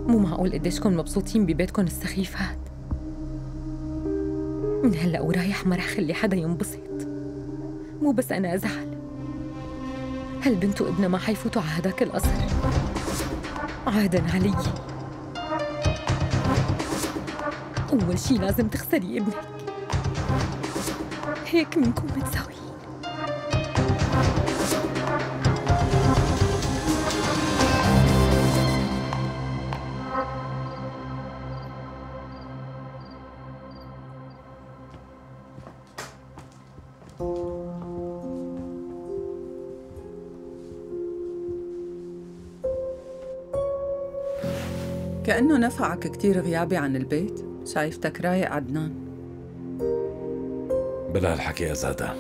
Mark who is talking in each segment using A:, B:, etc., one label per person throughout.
A: مو معقول قديشكن مبسوطين ببيتكن السخيف هاد. من هلأ ورايح ما رح خلي حدا ينبسط. مو بس أنا أزعل، هالبنت وابنها ما حيفوتوا على هداك القصر. عادا علي، أول شي لازم تخسري ابنك، هيك منكم متساويين.
B: كأنه نفعك كتير غيابي عن البيت. شايفتك رايق عدنان.
C: بلا هالحكي يا زادة.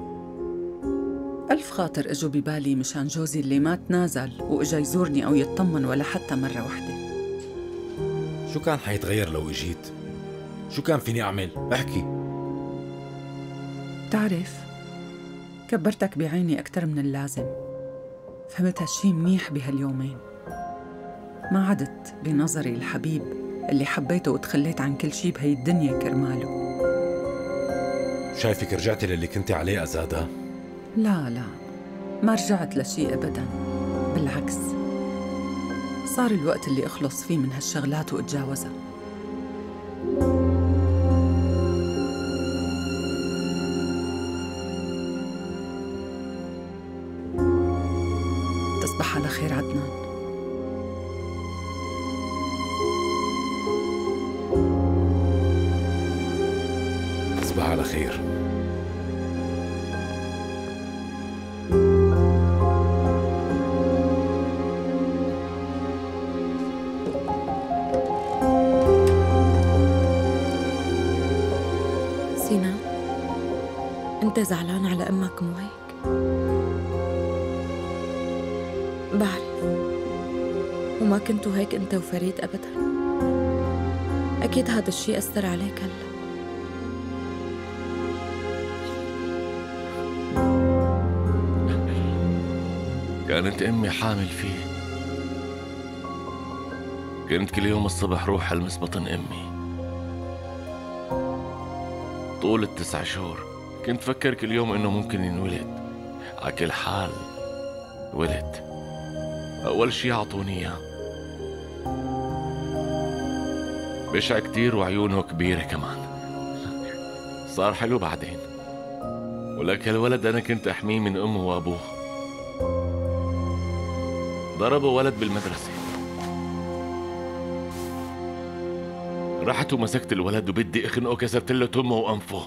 B: ألف خاطر إجوا ببالي مشان جوزي اللي ما تنازل وإجا يزورني أو يطمن ولا حتى مرة واحدة.
C: شو كان حيتغير لو إجيت؟ شو كان فيني أعمل؟ احكي.
B: بتعرف، كبرتك بعيني أكتر من اللازم. فهمت هالشي منيح بهاليومين. ما عدت بنظري الحبيب اللي حبيته وتخليت عن كل شي بهي الدنيا كرماله.
C: شايفك رجعتي للي كنتي عليه أزادة؟
B: لا، ما رجعت لشي أبداً. بالعكس، صار الوقت اللي أخلص فيه من هالشغلات وأتجاوزها. تصبح على خير عدنان.
C: تصبح على خير.
D: سينا، أنت زعلان على أمك مو هيك؟ بعرف، وما كنتوا هيك أنت وفريد أبداً. أكيد هذا الشيء أثر عليك هلأ.
E: كانت أمي حامل فيه. كنت كل يوم الصبح روح ألمس بطن أمي. طول ال9 شهور كنت فكر كل يوم إنه ممكن ينولد. على كل حال ولد. أول شي أعطوني إياه. بشع كتير وعيونه كبيرة كمان. صار حلو بعدين. ولك هالولد أنا كنت أحميه من أمه وأبوه. ضربوا ولد بالمدرسة. رحت ومسكت الولد وبدي اخنقه، كسرت له تمه وانفه.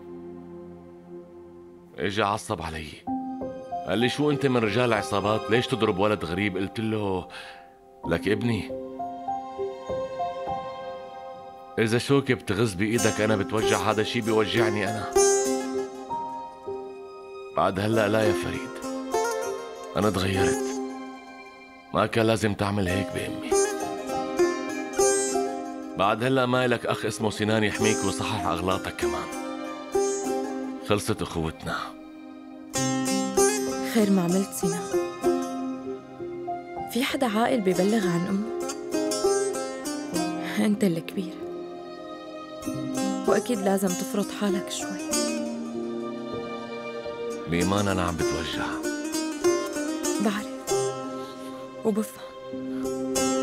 E: اجى عصب علي، قال لي شو انت من رجال عصابات ليش تضرب ولد غريب؟ قلت له لك ابني، اذا شوكة بتغز بايدك انا بتوجع، هذا الشي بيوجعني انا. بعد هلا لا يا فريد، انا تغيرت. ما كان لازم تعمل هيك بأمي. بعد هلا ما لك أخ اسمه سنان يحميك ويصحح أغلاطك كمان. خلصت أخوتنا.
D: خير ما عملت سينا. في حدا عاقل ببلغ عن أمه؟ أنت الكبير، وأكيد لازم تفرض حالك شوي.
E: بإيمان أنا عم بتوجع.
D: بعرف وبفهم.